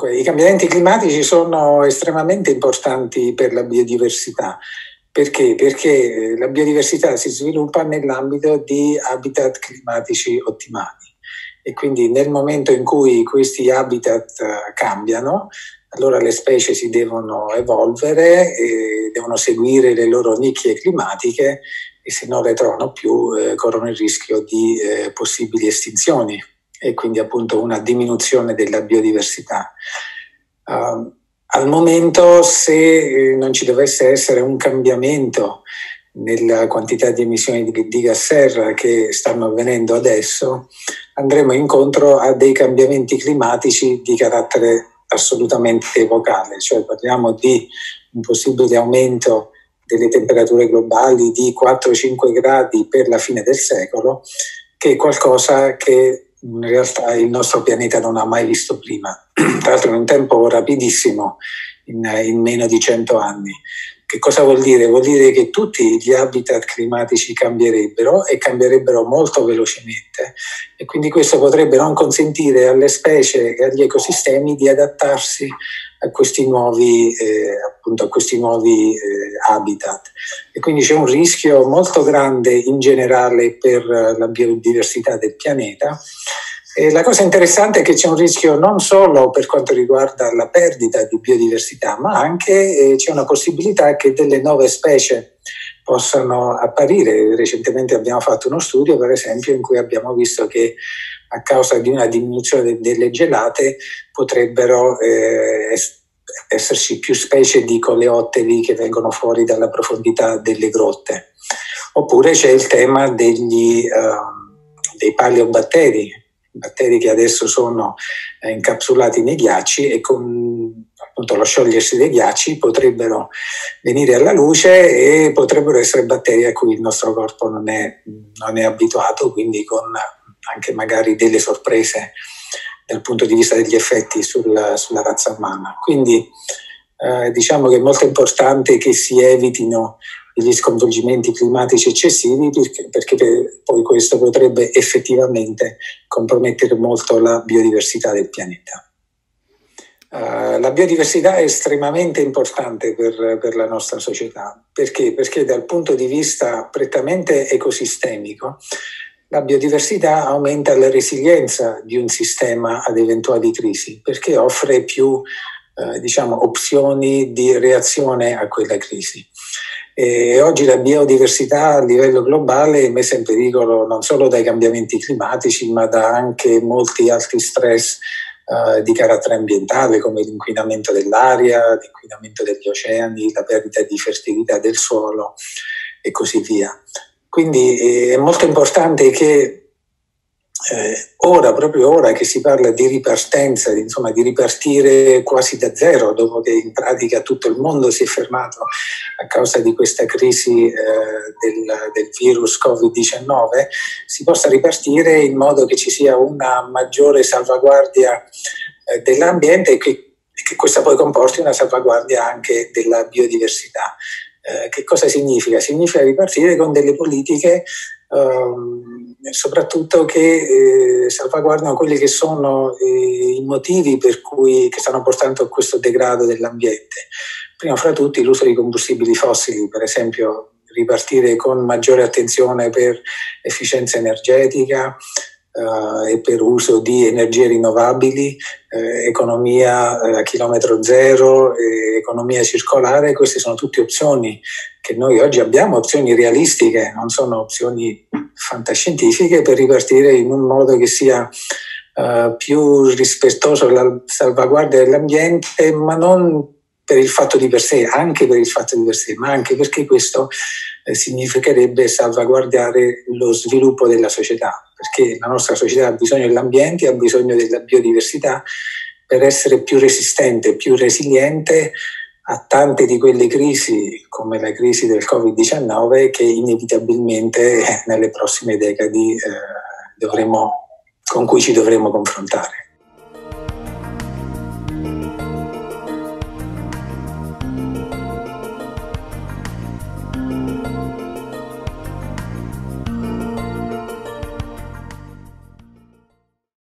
Dunque, i cambiamenti climatici sono estremamente importanti per la biodiversità. Perché? Perché la biodiversità si sviluppa nell'ambito di habitat climatici ottimali e quindi nel momento in cui questi habitat cambiano, allora le specie si devono evolvere e devono seguire le loro nicchie climatiche e se non le trovano più corrono il rischio di possibili estinzioni e quindi appunto una diminuzione della biodiversità. Al momento, se non ci dovesse essere un cambiamento nella quantità di emissioni di gas serra che stanno avvenendo adesso, andremo incontro a dei cambiamenti climatici di carattere assolutamente epocale, cioè parliamo di un possibile aumento delle temperature globali di 4-5 gradi per la fine del secolo, che è qualcosa che in realtà il nostro pianeta non ha mai visto prima, tra l'altro in un tempo rapidissimo, in meno di 100 anni. Che cosa vuol dire? Vuol dire che tutti gli habitat climatici cambierebbero e cambierebbero molto velocemente e quindi questo potrebbe non consentire alle specie e agli ecosistemi di adattarsi a questi nuovi, habitat. E quindi c'è un rischio molto grande in generale per la biodiversità del pianeta. E la cosa interessante è che c'è un rischio non solo per quanto riguarda la perdita di biodiversità, ma anche c'è una possibilità che delle nuove specie possano apparire. Recentemente abbiamo fatto uno studio, per esempio, in cui abbiamo visto che a causa di una diminuzione delle gelate potrebbero esserci più specie di coleotteri che vengono fuori dalla profondità delle grotte. Oppure c'è il tema dei paleobatteri, batteri che adesso sono incapsulati nei ghiacci e con appunto lo sciogliersi dei ghiacci potrebbero venire alla luce e potrebbero essere batteri a cui il nostro corpo non è abituato, quindi con anche magari delle sorprese dal punto di vista degli effetti sulla razza umana. Quindi diciamo che è molto importante che si evitino degli sconvolgimenti climatici eccessivi perché poi questo potrebbe effettivamente compromettere molto la biodiversità del pianeta. La biodiversità è estremamente importante per la nostra società. Perché? Perché dal punto di vista prettamente ecosistemico la biodiversità aumenta la resilienza di un sistema ad eventuali crisi perché offre più opzioni di reazione a quella crisi. E oggi la biodiversità a livello globale è messa in pericolo non solo dai cambiamenti climatici ma da anche molti altri stress di carattere ambientale come l'inquinamento dell'aria, l'inquinamento degli oceani, la perdita di fertilità del suolo e così via. Quindi è molto importante che proprio ora che si parla di ripartenza, di ripartire quasi da zero, dopo che in pratica tutto il mondo si è fermato a causa di questa crisi del virus Covid-19, si possa ripartire in modo che ci sia una maggiore salvaguardia dell'ambiente e che questa poi comporti una salvaguardia anche della biodiversità. Che cosa significa? Significa ripartire con delle politiche soprattutto che salvaguardano quelli che sono i motivi per cui che stanno portando a questo degrado dell'ambiente. Prima fra tutti l'uso di combustibili fossili, per esempio ripartire con maggiore attenzione per efficienza energetica e per uso di energie rinnovabili, economia a chilometro zero, economia circolare. Queste sono tutte opzioni che noi oggi abbiamo, opzioni realistiche, non sono opzioni fantascientifiche, per ripartire in un modo che sia più rispettoso della salvaguardia dell'ambiente, ma non per il fatto di per sé, anche per il fatto di per sé, ma anche perché questo significherebbe salvaguardare lo sviluppo della società, perché la nostra società ha bisogno dell'ambiente, ha bisogno della biodiversità per essere più resistente, più resiliente a tante di quelle crisi, come la crisi del Covid-19, che inevitabilmente nelle prossime decadi con cui ci dovremo confrontare.